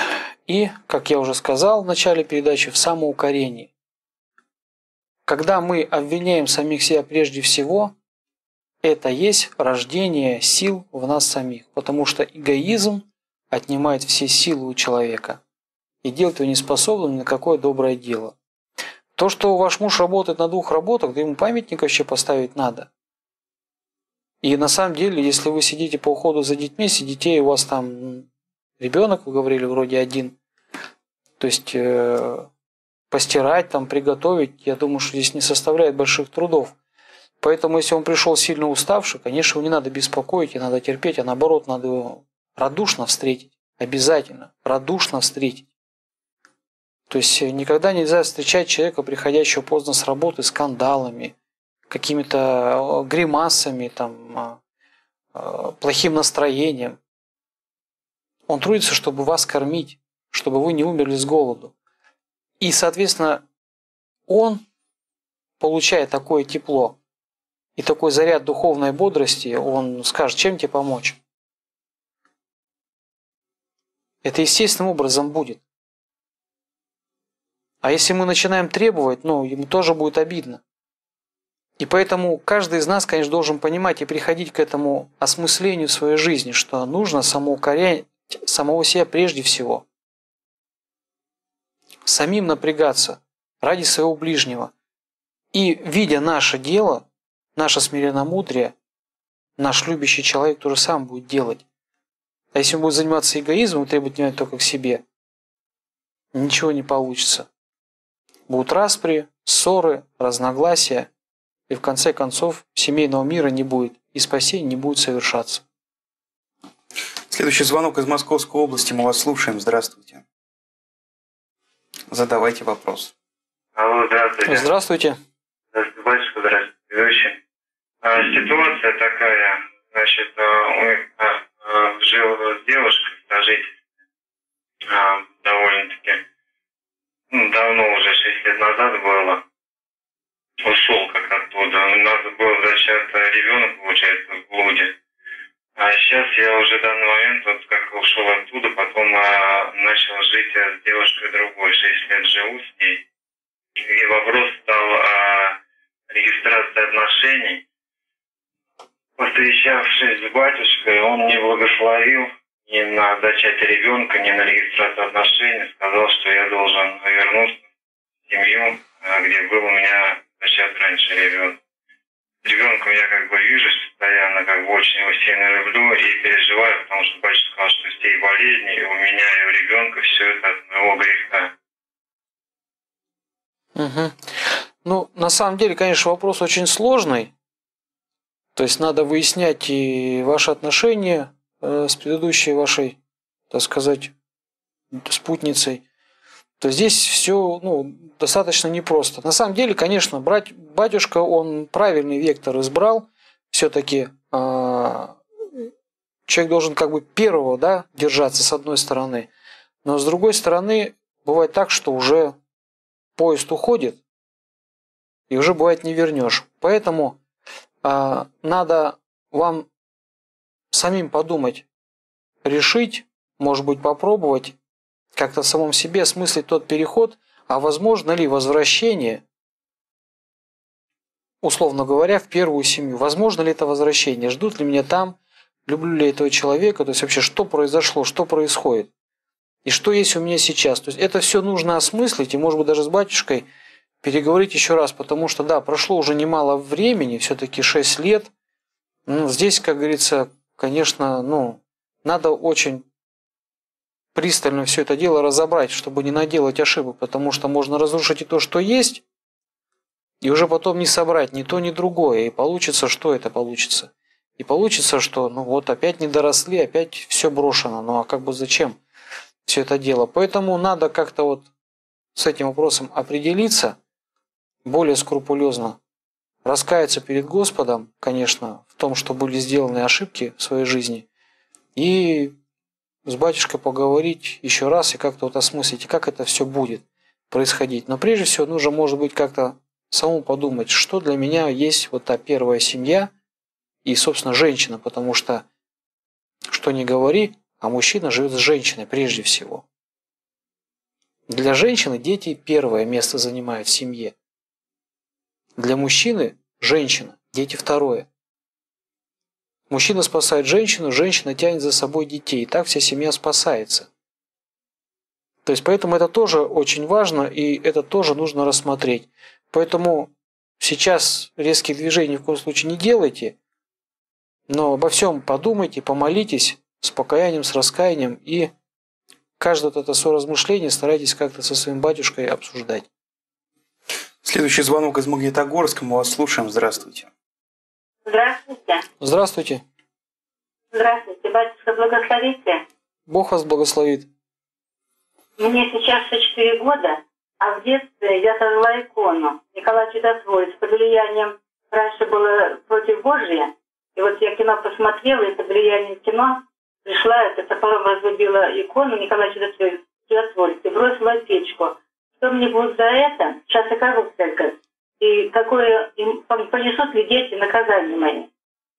и, как я уже сказал в начале передачи, в самоукорении. Когда мы обвиняем самих себя прежде всего, это есть рождение сил в нас самих, потому что эгоизм отнимает все силы у человека и делает его неспособным ни на какое доброе дело. То, что ваш муж работает на двух работах, да ему памятник вообще поставить надо. И на самом деле, если вы сидите по уходу за детьми, если детей у вас там ребенок, вы говорили, вроде один, то есть э, постирать, там, приготовить, я думаю, что здесь не составляет больших трудов. Поэтому, если он пришел сильно уставший, конечно, его не надо беспокоить, и надо терпеть, а наоборот, надо его радушно встретить. Обязательно. Радушно встретить. То есть никогда нельзя встречать человека, приходящего поздно с работы, скандалами, какими-то гримасами, там, плохим настроением. Он трудится, чтобы вас кормить, чтобы вы не умерли с голоду. И, соответственно, он, получая такое тепло и такой заряд духовной бодрости, он скажет, чем тебе помочь. Это естественным образом будет. А если мы начинаем требовать, ну, ему тоже будет обидно. И поэтому каждый из нас, конечно, должен понимать и приходить к этому осмыслению своей жизни, что нужно самоукорять самого себя прежде всего. Самим напрягаться ради своего ближнего. И, видя наше дело, наше смиренномудрие, наш любящий человек то же самое будет делать. А если он будет заниматься эгоизмом и требовать внимания только к себе, ничего не получится. Будут распри, ссоры, разногласия, и в конце концов семейного мира не будет, и спасения не будет совершаться. Следующий звонок из Московской области, мы вас слушаем. Здравствуйте. Задавайте вопрос. Алло, здравствуйте. Здравствуйте. Здравствуйте, батюшка, здравствуйте, ведущий. А, ситуация такая, значит, у них а, жил с девушкой, сожитель, а, довольно-таки, ну, давно, уже шесть лет назад было. Ушел как оттуда. Надо было возвращаться, ребенок, получается, в блуде. А сейчас я уже в данный момент, вот как ушел оттуда, потом а, начал жить с девушкой другой. Шесть лет живу с ней. И вопрос стал о регистрации отношений. Повстречавшись с батюшкой, он не благословил ни на зачатие ребенка, ни на регистрацию отношений. Сказал, что я должен вернуться в семью, где был у меня зачат раньше ребенок. Ребенком я как бы вижу постоянно, как бы очень его сильно люблю и переживаю, потому что батюшка сказал, что все и болезни, и у меня, и у ребенка все это от моего греха. Угу. Ну, на самом деле, конечно, вопрос очень сложный. То есть надо выяснять и ваши отношения э, с предыдущей вашей, так сказать, спутницей. То здесь все, ну, достаточно непросто. На самом деле, конечно, брать батюшка, он правильный вектор избрал. Все-таки э, человек должен как бы первого, да, держаться с одной стороны. Но с другой стороны, бывает так, что уже поезд уходит, и уже бывает не вернешь. Поэтому э, надо вам самим подумать, решить, может быть, попробовать как-то в самом себе осмыслить тот переход, а возможно ли возвращение, условно говоря, в первую семью. Возможно ли это возвращение? Ждут ли меня там? Люблю ли этого человека? То есть вообще, что произошло, что происходит? И что есть у меня сейчас? То есть это все нужно осмыслить, и, может быть, даже с батюшкой переговорить еще раз, потому что, да, прошло уже немало времени, все-таки шесть лет. Ну, здесь, как говорится, конечно, ну, надо очень пристально все это дело разобрать, чтобы не наделать ошибок, потому что можно разрушить и то, что есть, и уже потом не собрать ни то, ни другое. И получится, что это получится? И получится, что ну вот опять не доросли, опять все брошено. Ну а как бы зачем все это дело? Поэтому надо как-то вот с этим вопросом определиться более скрупулезно, раскаяться перед Господом, конечно, в том, что были сделаны ошибки в своей жизни, и с батюшкой поговорить еще раз и как-то вот осмыслить, как это все будет происходить. Но прежде всего нужно, может быть, как-то самому подумать, что для меня есть вот та первая семья и, собственно, женщина, потому что, что ни говори, а мужчина живет с женщиной прежде всего. Для женщины дети первое место занимают в семье. Для мужчины женщина, дети второе. Мужчина спасает женщину, женщина тянет за собой детей. И так вся семья спасается. То есть поэтому это тоже очень важно, и это тоже нужно рассмотреть. Поэтому сейчас резких движений ни в коем случае не делайте, но обо всем подумайте, помолитесь с покаянием, с раскаянием, и каждое вот это соразмышление старайтесь как-то со своим батюшкой обсуждать. Следующий звонок из Магнитогорска. Мы вас слушаем. Здравствуйте. Здравствуйте. Здравствуйте. Здравствуйте, батюшка, благословите. Бог вас благословит. Мне сейчас четыре года, а в детстве я сожгла икону Николай Чудотворец под влиянием, раньше было «Против Божия», и вот я кино посмотрела, и под влиянием кино пришла, это топором разрубила икону Николая Чудотворец и бросила в печку. Что мне будет за это? Сейчас я хожу в церковь. И какое им понесут ли дети наказание мои?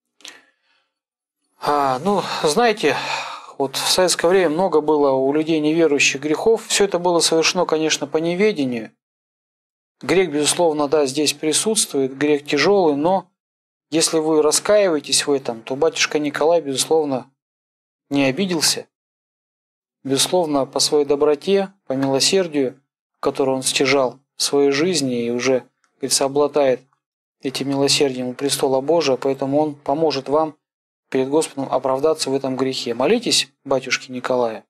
А, ну, знаете, вот в советское время много было у людей неверующих грехов. Все это было совершено, конечно, по неведению. Грех, безусловно, да, здесь присутствует, грех тяжелый, но если вы раскаиваетесь в этом, то батюшка Николай, безусловно, не обиделся. Безусловно, по своей доброте, по милосердию, которое он стяжал в своей жизни и уже, говорится, обладает этим милосердием у престола Божия, поэтому он поможет вам перед Господом оправдаться в этом грехе. Молитесь батюшке Николаю.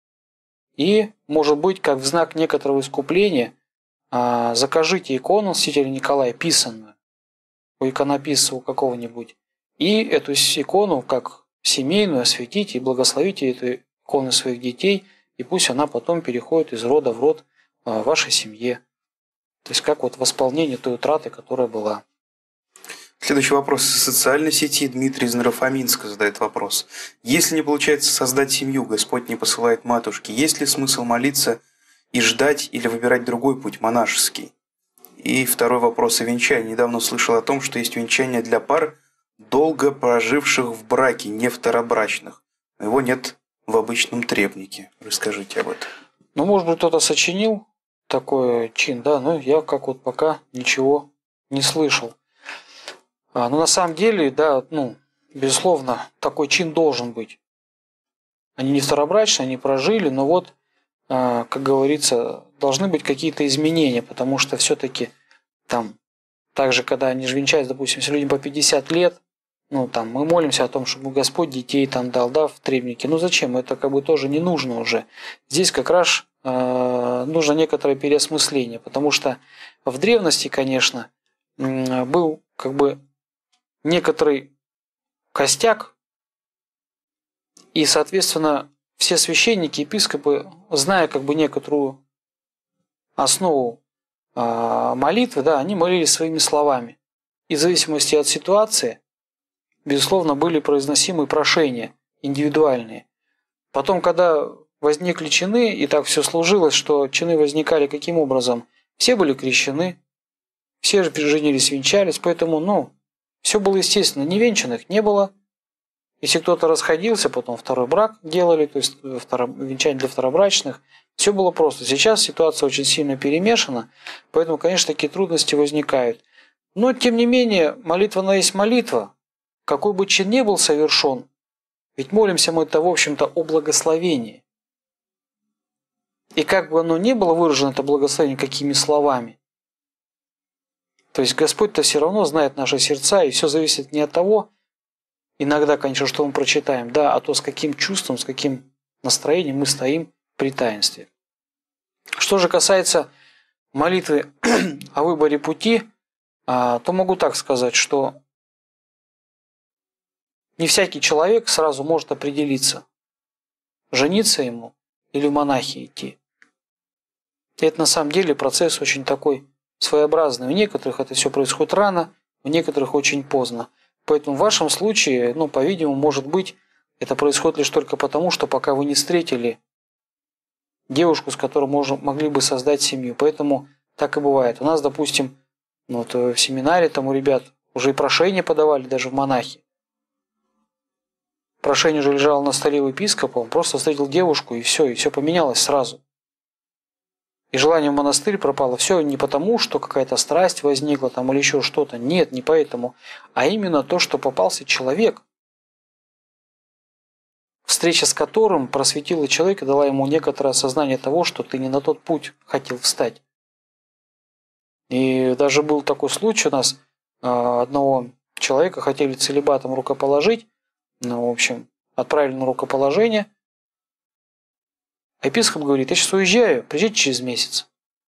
И, может быть, как в знак некоторого искупления, закажите икону святителя Николая, писанную, у иконописца у какого-нибудь, и эту икону, как семейную, осветите и благословите эту икону своих детей, и пусть она потом переходит из рода в род в вашей семье. То есть как вот восполнение той утраты, которая была. Следующий вопрос из социальной сети. Дмитрий из Нарафаминска задает вопрос. Если не получается создать семью, Господь не посылает матушки, есть ли смысл молиться и ждать или выбирать другой путь, монашеский? И второй вопрос о венчании. Недавно слышал о том, что есть венчание для пар, долго проживших в браке, не второбрачных. Но его нет в обычном требнике. Расскажите об этом. Ну, может быть, кто-то сочинил такой чин, да, но я как вот пока ничего не слышал. А, но на самом деле, да, ну, безусловно, такой чин должен быть. Они не второбрачные, они прожили, но вот, а, как говорится, должны быть какие-то изменения, потому что все-таки там, также, когда они же венчаются, допустим, если людям по пятьдесят лет, ну, там, мы молимся о том, чтобы Господь детей там дал, да, в требнике. Ну, зачем? Это как бы тоже не нужно уже. Здесь как раз э, нужно некоторое переосмысление, потому что в древности, конечно, был как бы некоторый костяк, и, соответственно, все священники, епископы, зная как бы некоторую основу э, молитвы, да, они молились своими словами. И в зависимости от ситуации, безусловно, были произносимы прошения индивидуальные. Потом, когда возникли чины, и так все сложилось, что чины возникали каким образом? Все были крещены, все же женились, венчались, поэтому, ну, все было естественно. Невенчанных не было. Если кто-то расходился, потом второй брак делали, то есть венчание для второбрачных, все было просто. Сейчас ситуация очень сильно перемешана, поэтому, конечно, такие трудности возникают. Но, тем не менее, молитва она есть молитва. Какой бы чин ни был совершен, ведь молимся мы это, в общем-то, о благословении. И как бы оно ни было выражено, это благословение, какими словами. То есть Господь-то все равно знает наши сердца, и все зависит не от того, иногда, конечно, что мы прочитаем, да, а то, с каким чувством, с каким настроением мы стоим при таинстве. Что же касается молитвы о выборе пути, то могу так сказать, что не всякий человек сразу может определиться, жениться ему или в монахи идти. И это на самом деле процесс очень такой своеобразный. У некоторых это все происходит рано, у некоторых очень поздно. Поэтому в вашем случае, ну, по-видимому, может быть, это происходит лишь только потому, что пока вы не встретили девушку, с которой можно, могли бы создать семью. Поэтому так и бывает. У нас, допустим, ну, вот в семинаре там у ребят уже и прошение подавали, даже в монахи. Прошение уже лежало на столе у епископа, он просто встретил девушку, и все, и все поменялось сразу. и желание в монастырь пропало. Все не потому, что какая-то страсть возникла там или еще что-то. Нет, не поэтому. А именно то, что попался человек, встреча с которым просветила человека, дала ему некоторое осознание того, что ты не на тот путь хотел встать. И даже был такой случай у нас, одного человека хотели целибатом рукоположить, ну, в общем, отправили на рукоположение. Епископ говорит: я сейчас уезжаю, приезжайте через месяц.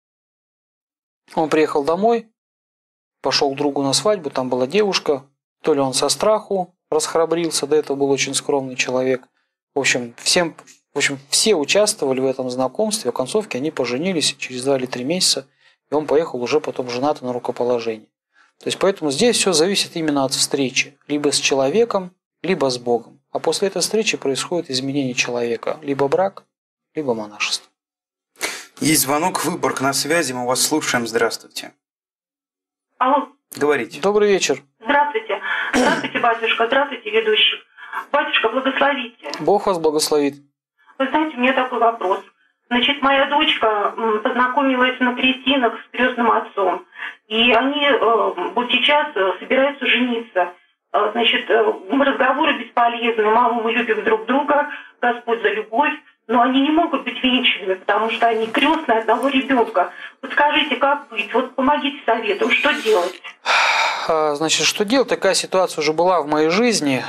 Он приехал домой, пошел к другу на свадьбу, там была девушка, то ли он со страху расхрабрился, до этого был очень скромный человек. В общем, всем, в общем, все участвовали в этом знакомстве, в концовке они поженились через два или три месяца, и он поехал уже потом женатый на рукоположение. То есть, поэтому здесь все зависит именно от встречи, либо с человеком, либо с Богом. А после этой встречи происходит изменение человека, либо брак, либо монашество. Есть звонок, Выборг на связи, мы вас слушаем. Здравствуйте. Алло. Говорите. Добрый вечер. Здравствуйте. Здравствуйте, батюшка. Здравствуйте, ведущий. Батюшка, благословите. Бог вас благословит. Вы знаете, у меня такой вопрос. Значит, моя дочка познакомилась на крестинах с крестным отцом. И они вот сейчас собираются жениться. Значит, разговоры бесполезны. Маму, мы любим друг друга, Господь за любовь. Но они не могут быть венчанными, потому что они крестные одного ребенка. Вот скажите, как быть? Вот помогите советом, что делать? Значит, что делать? Такая ситуация уже была в моей жизни.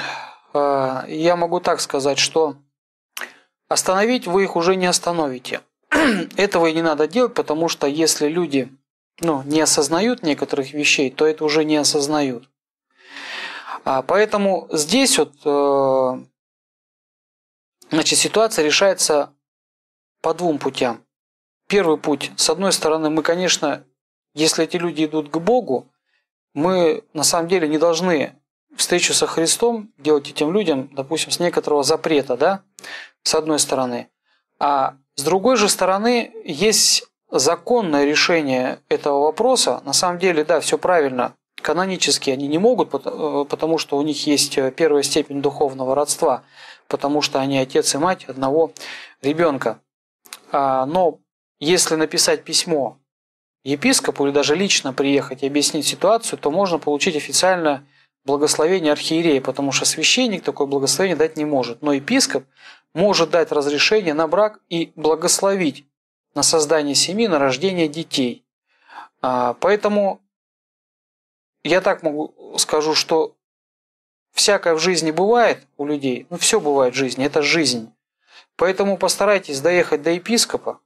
Я могу так сказать, что остановить вы их уже не остановите. Этого и не надо делать, потому что если люди ну, не осознают некоторых вещей, то это уже не осознают. Поэтому здесь вот... Значит, ситуация решается по двум путям. Первый путь, с одной стороны, мы, конечно, если эти люди идут к Богу, мы на самом деле не должны встречу со Христом делать этим людям, допустим, с некоторого запрета, да, с одной стороны. А с другой же стороны, есть законное решение этого вопроса. На самом деле, да, все правильно. Канонически они не могут, потому что у них есть первая степень духовного родства, потому что они отец и мать одного ребенка. Но если написать письмо епископу или даже лично приехать и объяснить ситуацию, то можно получить официальное благословение архиерея, потому что священник такое благословение дать не может. Но епископ может дать разрешение на брак и благословить на создание семьи, на рождение детей. Поэтому я так могу скажу, что всякое в жизни бывает у людей, ну все бывает в жизни, это жизнь. Поэтому постарайтесь доехать до епископа,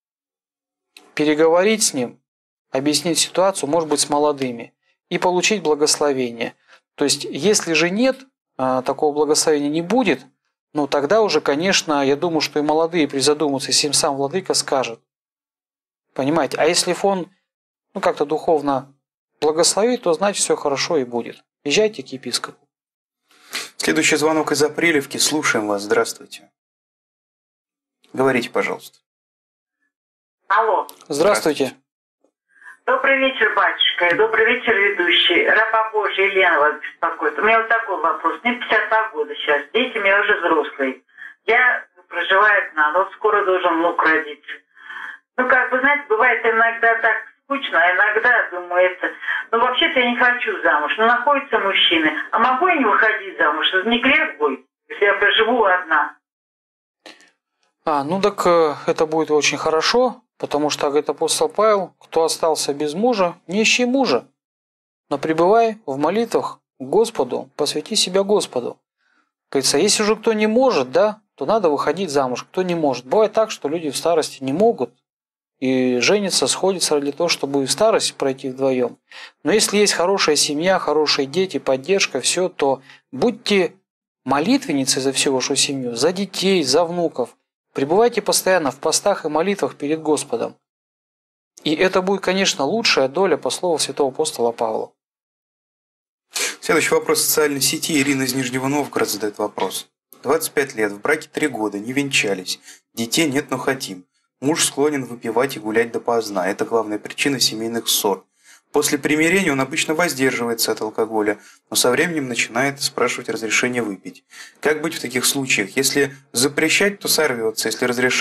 переговорить с ним, объяснить ситуацию, может быть, с молодыми, и получить благословение. То есть, если же нет, такого благословения не будет, ну тогда уже, конечно, я думаю, что и молодые призадумаются, если им сам владыка скажет. Понимаете? А если он ну, как-то духовно благословит, то значит все хорошо и будет. Езжайте к епископу. Следующий звонок из Апрелевки. Слушаем вас. Здравствуйте. Говорите, пожалуйста. Алло. Здравствуйте. Добрый вечер, батюшка. Добрый вечер, ведущий. Раба Божья Елена вас беспокоит. У меня вот такой вопрос. Мне пятьдесят два года сейчас. Дети у меня уже взрослые. Я проживаю одна, но скоро должен внук родиться. Ну, как вы знаете, бывает иногда так скучно, а иногда думаю, это... Ну, вообще-то я не хочу замуж. Но находятся мужчины. А могу я не выходить замуж? Это не грех будет, если я проживу одна? А, ну так это будет очень хорошо, потому что, говорит апостол Павел, кто остался без мужа, не ищи мужа, но пребывай в молитвах к Господу, посвяти себя Господу. Говорится, если же кто не может, да, то надо выходить замуж. Кто не может. Бывает так, что люди в старости не могут и женятся, сходятся для того, чтобы в старость пройти вдвоем. Но если есть хорошая семья, хорошие дети, поддержка, все, то будьте молитвенницей за всю вашу семью, за детей, за внуков. Пребывайте постоянно в постах и молитвах перед Господом. И это будет, конечно, лучшая доля по слову святого апостола Павла. Следующий вопрос в социальной сети. Ирина из Нижнего Новгорода задает вопрос. двадцать пять лет, в браке три года, не венчались. Детей нет, но хотим. Муж склонен выпивать и гулять допоздна. Это главная причина семейных ссор. После примирения он обычно воздерживается от алкоголя, но со временем начинает спрашивать разрешение выпить. Как быть в таких случаях? Если запрещать, то сорвется. Если разрешать,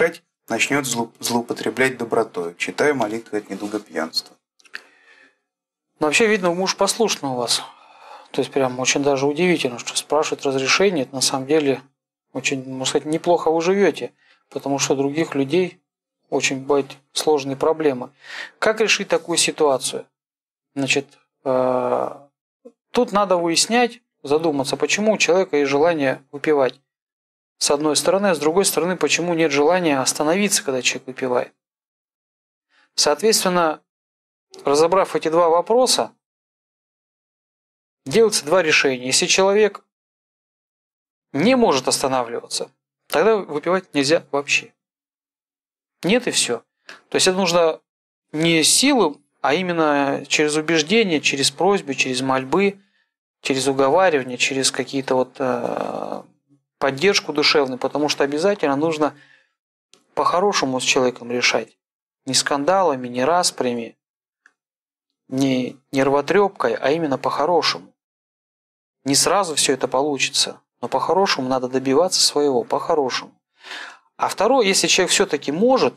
начнет злоупотреблять добротой. Читаю молитвы от недуга пьянства. Но вообще, видно, муж послушный у вас. То есть, прям очень даже удивительно, что спрашивает разрешение. Это на самом деле очень, можно сказать, неплохо вы живете. Потому что у других людей очень бывают сложные проблемы. Как решить такую ситуацию? Значит, тут надо выяснять, задуматься, почему у человека есть желание выпивать. С одной стороны, а с другой стороны, почему нет желания остановиться, когда человек выпивает. Соответственно, разобрав эти два вопроса, делаются два решения. Если человек не может останавливаться, тогда выпивать нельзя вообще. Нет и все. То есть это нужно не силу, а именно через убеждение, через просьбы, через мольбы, через уговаривание, через какие-то вот э, поддержку душевную, потому что обязательно нужно по-хорошему с человеком решать. Не скандалами, не распрями, не нервотрепкой, а именно по-хорошему. Не сразу все это получится, но по-хорошему надо добиваться своего, по-хорошему. А второе, если человек все-таки может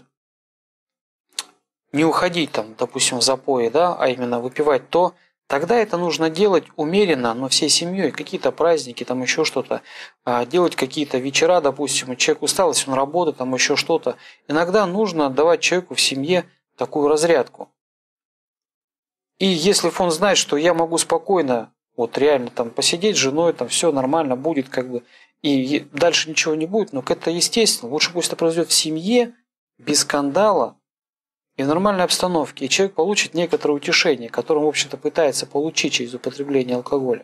не уходить, там, допустим, в запои, да, а именно выпивать, то тогда это нужно делать умеренно, но всей семьей, какие-то праздники, там еще что-то, делать какие-то вечера, допустим, человек устал, если он работает, там еще что-то. Иногда нужно давать человеку в семье такую разрядку. И если он знает, что я могу спокойно, вот реально там посидеть с женой, там все нормально будет, как бы, и дальше ничего не будет, но это естественно. Лучше пусть это произойдет в семье, без скандала и в нормальной обстановке. И человек получит некоторое утешение, которое он, в общем-то, пытается получить через употребление алкоголя.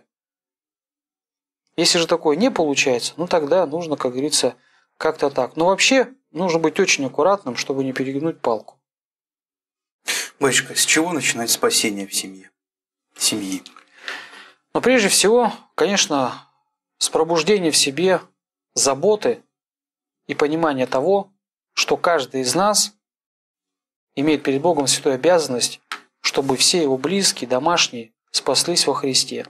Если же такое не получается, ну тогда нужно, как говорится, как-то так. Но вообще нужно быть очень аккуратным, чтобы не перегнуть палку. Батюшка, с чего начинать спасение в семье? Семьи. Но прежде всего, конечно, с пробуждения в себе заботы и понимания того, что каждый из нас имеет перед Богом святую обязанность, чтобы все его близкие, домашние спаслись во Христе.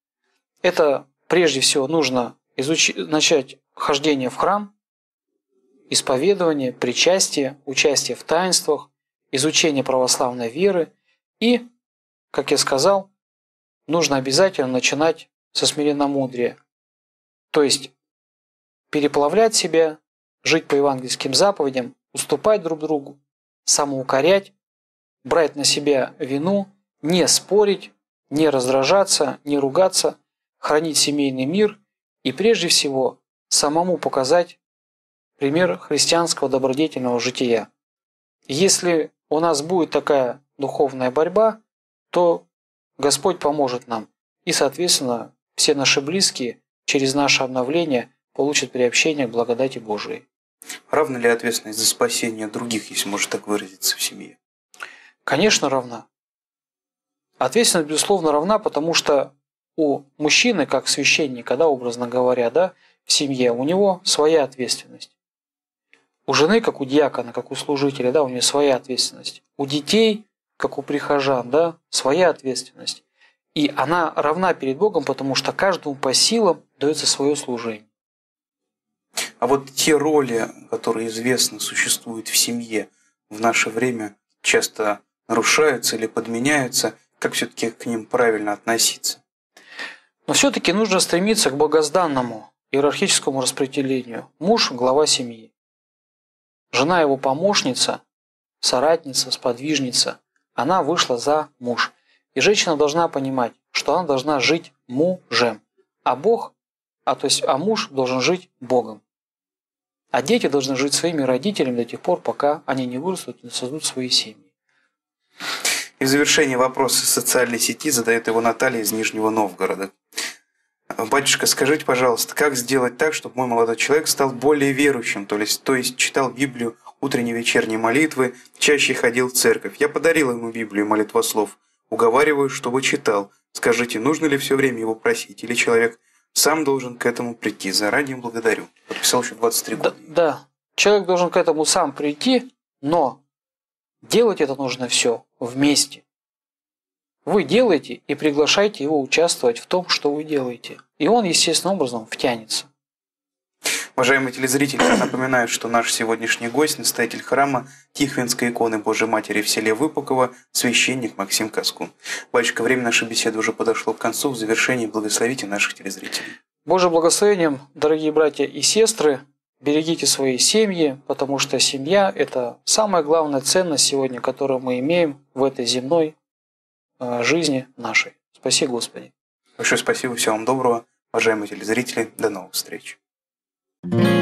Это прежде всего нужно изучить, начать хождение в храм, исповедование, причастие, участие в таинствах, изучение православной веры и, как я сказал, нужно обязательно начинать со смиренномудрия. То есть переплавлять себя, жить по евангельским заповедям, уступать друг другу, самоукорять, брать на себя вину, не спорить, не раздражаться, не ругаться, хранить семейный мир и прежде всего самому показать пример христианского добродетельного жития. Если у нас будет такая духовная борьба, то Господь поможет нам, и, соответственно, все наши близкие через наше обновление получат приобщение к благодати Божией. Равна ли ответственность за спасение других, если можно так выразиться, в семье? Конечно, равна. Ответственность, безусловно, равна, потому что у мужчины, как священника, да, образно говоря, да, в семье, у него своя ответственность. У жены, как у диакона, как у служителя, да, у нее своя ответственность. У детей, как у прихожан, да, своя ответственность. И она равна перед Богом, потому что каждому по силам дается свое служение. А вот те роли, которые известно существуют в семье, в наше время часто нарушаются или подменяются, как все-таки к ним правильно относиться? Но все-таки нужно стремиться к богозданному иерархическому распределению. Муж – глава семьи. Жена его помощница, соратница, сподвижница. Она вышла за муж. И женщина должна понимать, что она должна жить мужем. А Бог, а то есть, а муж должен жить Богом. А дети должны жить своими родителями до тех пор, пока они не вырастут и не создадут свои семьи. И в завершение вопроса социальной сети задает его Наталья из Нижнего Новгорода. Батюшка, скажите, пожалуйста, как сделать так, чтобы мой молодой человек стал более верующим, то есть, то есть читал Библию, утренние и вечерние молитвы, чаще ходил в церковь? Я подарил ему Библию и молитвослов, уговариваю, чтобы читал. Скажите, нужно ли все время его просить, или человек сам должен к этому прийти? Заранее благодарю. Подписал еще двадцать три года. Да, да, человек должен к этому сам прийти, но делать это нужно все вместе. Вы делаете и приглашаете его участвовать в том, что вы делаете. И он, естественным образом, втянется. Уважаемые телезрители, я напоминаю, что наш сегодняшний гость, настоятель храма Тихвинской иконы Божией Матери в селе Выпуково, священник Максим Каскун. Батюшка, время нашей беседы уже подошло к концу. В завершении благословите наших телезрителей. Божьим благословением, дорогие братья и сестры, берегите свои семьи, потому что семья – это самая главная ценность сегодня, которую мы имеем в этой земной жизни нашей. Спаси Господи. Большое спасибо, всего вам доброго. Уважаемые телезрители, до новых встреч. thank you